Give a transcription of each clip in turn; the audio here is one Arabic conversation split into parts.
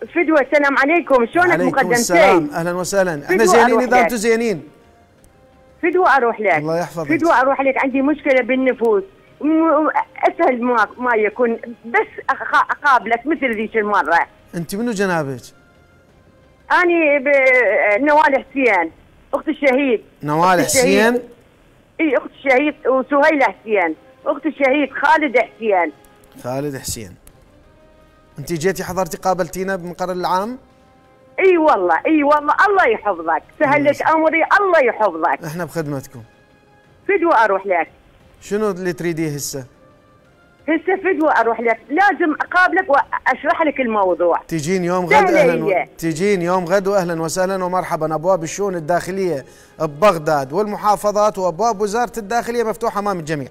فدوى السلام عليكم، شلونك مقدمتين؟ عليكم السلام، اهلا وسلام، احنا زينين اذا انتم زينين. فدوى اروح لك. الله يحفظك. فدوى اروح لك، عندي مشكله بالنفوس، اسهل ما يكون، بس اقابلك مثل ذيك المره. انت منو جنابك؟ اني نوال حسين، اخت الشهيد. نوال حسين؟ اي اخت الشهيد، وسهيله حسين، اخت الشهيد خالد حسين. خالد حسين. انت جيتي حضرتي قابلتينا بمقر العام؟ اي والله اي والله، الله يحفظك، سهلت امري، الله يحفظك. احنا بخدمتكم. فدوى اروح لك. شنو اللي تريديه هسه؟ هسه فدوى اروح لك، لازم اقابلك واشرح لك الموضوع. تجين يوم غد تجين يوم غد واهلا وسهلا ومرحبا. ابواب الشؤون الداخليه ببغداد والمحافظات وابواب وزاره الداخليه مفتوحه امام الجميع.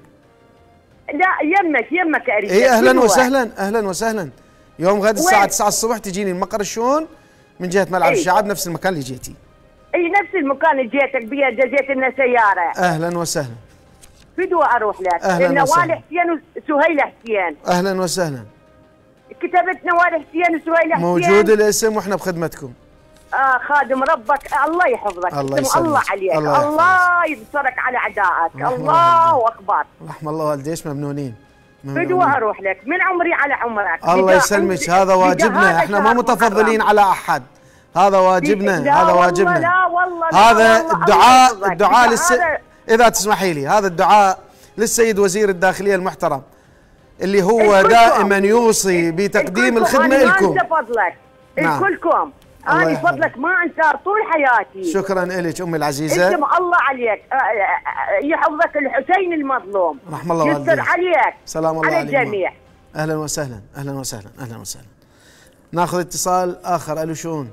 لا يمك اريد. اي اهلا وسهلا اهلا وسهلا. يوم غد الساعه 9 الصبح تجيني مقر الشؤون من جهه ملعب الشعب، نفس المكان اللي جيتي. اي نفس المكان اللي جيتك بيه، جزيت لنا سياره. اهلا وسهلا. فدوى اروح لك. اهلا وسهلا. نوال حسين وسهيله حسين. اهلا وسهلا. كتبت نوال حسين وسهيله حسين. موجود الاسم واحنا بخدمتكم. خادم ربك، الله يحفظك. الله يسلمك. الله عليك، الله ينصرك على اعدائك. الله اكبر. رحم الله والديش، ممنونين. فدوى اروح لك، من عمري على عمرك. الله يسلمك، هذا واجبنا، احنا ما متفضلين على احد، هذا واجبنا، هذا واجبنا. لا والله هذا الدعاء اذا تسمحي لي، هذا الدعاء للسيد وزير الداخليه المحترم اللي هو دائما يوصي بتقديم الخدمه لكم. انت فضلك الكلكم، انا فضلك ما انسار طول حياتي. شكرا لك امي العزيزه. انت الله عليك، يحفظك الحسين المظلوم. رحم الله والديك. يستر عليك. سلام الله على الجميع. اهلا وسهلا اهلا وسهلا اهلا وسهلا. ناخذ اتصال اخر. الو شلون؟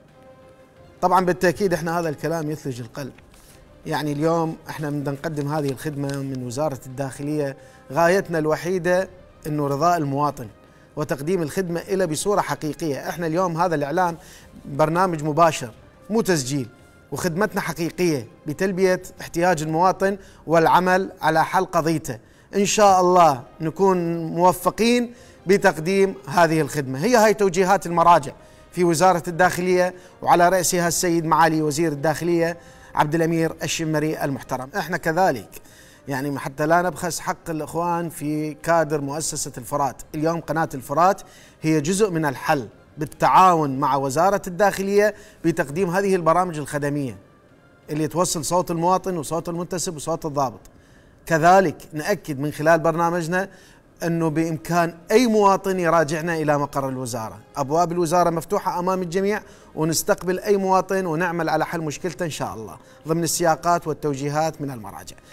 طبعا بالتاكيد احنا هذا الكلام يثلج القلب. يعني اليوم احنا بدنا نقدم هذه الخدمه من وزاره الداخليه، غايتنا الوحيده انه رضاء المواطن وتقديم الخدمه له بصوره حقيقيه. احنا اليوم هذا الاعلان برنامج مباشر مو تسجيل، وخدمتنا حقيقيه بتلبيه احتياج المواطن والعمل على حل قضيته. ان شاء الله نكون موفقين بتقديم هذه الخدمه. هاي توجيهات المراجع في وزاره الداخليه، وعلى راسها السيد معالي وزير الداخليه عبد الامير الشمري المحترم. احنا كذلك يعني حتى لا نبخس حق الاخوان في كادر مؤسسه الفرات، اليوم قناه الفرات هي جزء من الحل بالتعاون مع وزاره الداخليه بتقديم هذه البرامج الخدميه اللي توصل صوت المواطن وصوت المنتسب وصوت الضابط. كذلك نأكد من خلال برنامجنا أنه بإمكان أي مواطن يراجعنا إلى مقر الوزارة. أبواب الوزارة مفتوحة أمام الجميع، ونستقبل أي مواطن ونعمل على حل مشكلته إن شاء الله ضمن السياقات والتوجيهات من المراجع.